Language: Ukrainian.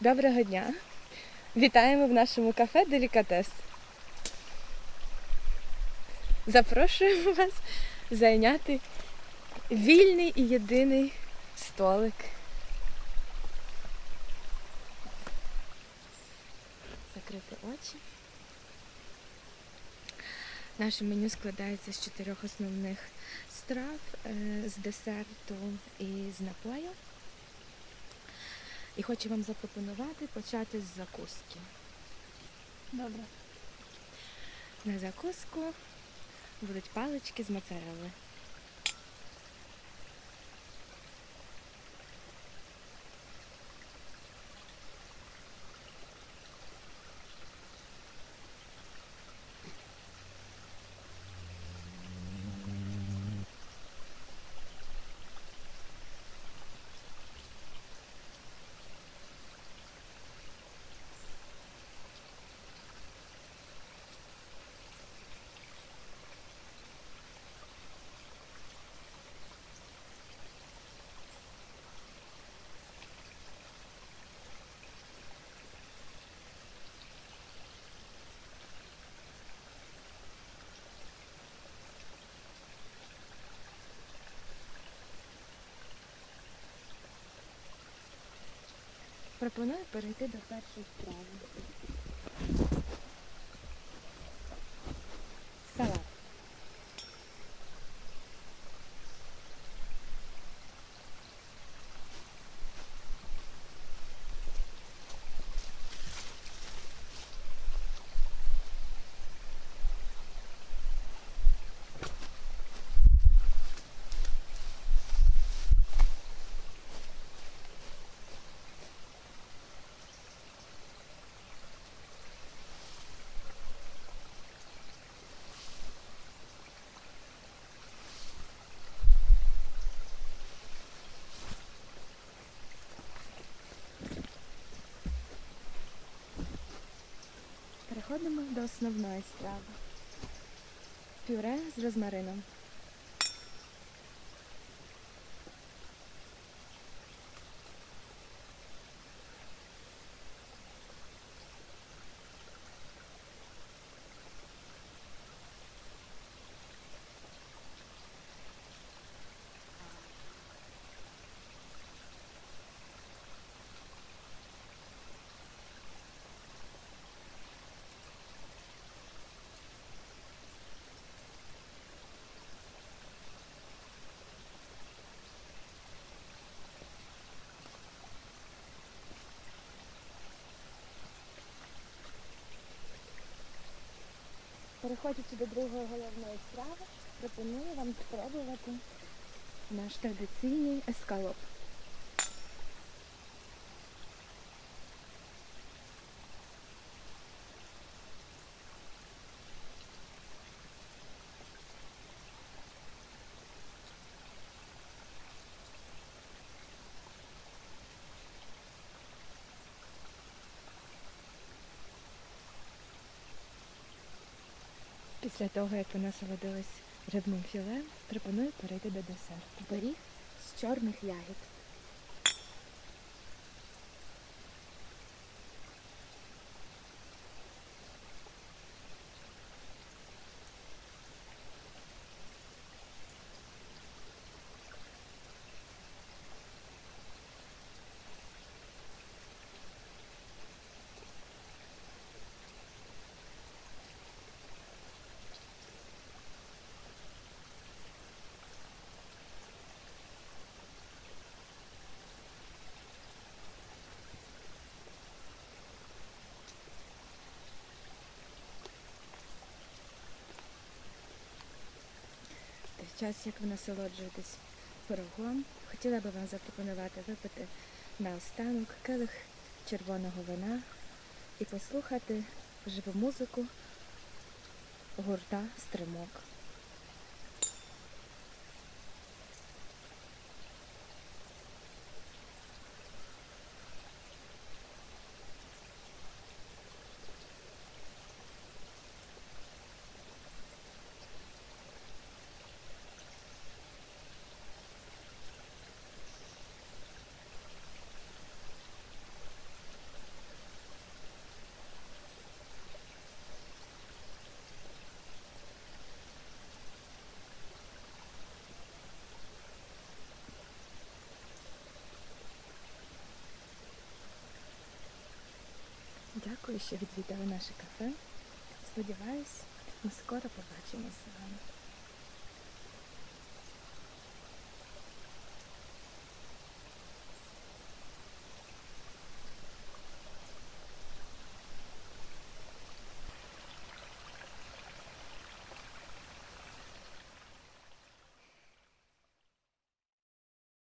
Доброго дня! Вітаємо в нашому кафе «Делікатес». Запрошуємо вас зайняти вільний і єдиний столик. Закрити очі. Наше меню складається з 4 основних страв, з десерту і з напою. І хочу вам запропонувати почати з закуски. Добре. На закуску будуть палички з моцарелли. Пропоную перейти до першої страви. Салат. Переходимо до основної страви. Пюре з розмарином. Переходячи до другої головної страви, пропоную вам спробувати наш традиційний ескалоп. Після того, як ви насолодились рибним філе, пропоную перейти до десерту. Пиріг з чорних ягід. В час, як ви насолоджуєтесь пирогом, хотіла би вам запропонувати випити наостанок келих червоного вина і послухати живу музику гурта «Стримок». Дякую, що відвідали наше кафе. Сподіваюсь, ми скоро побачимося з вами.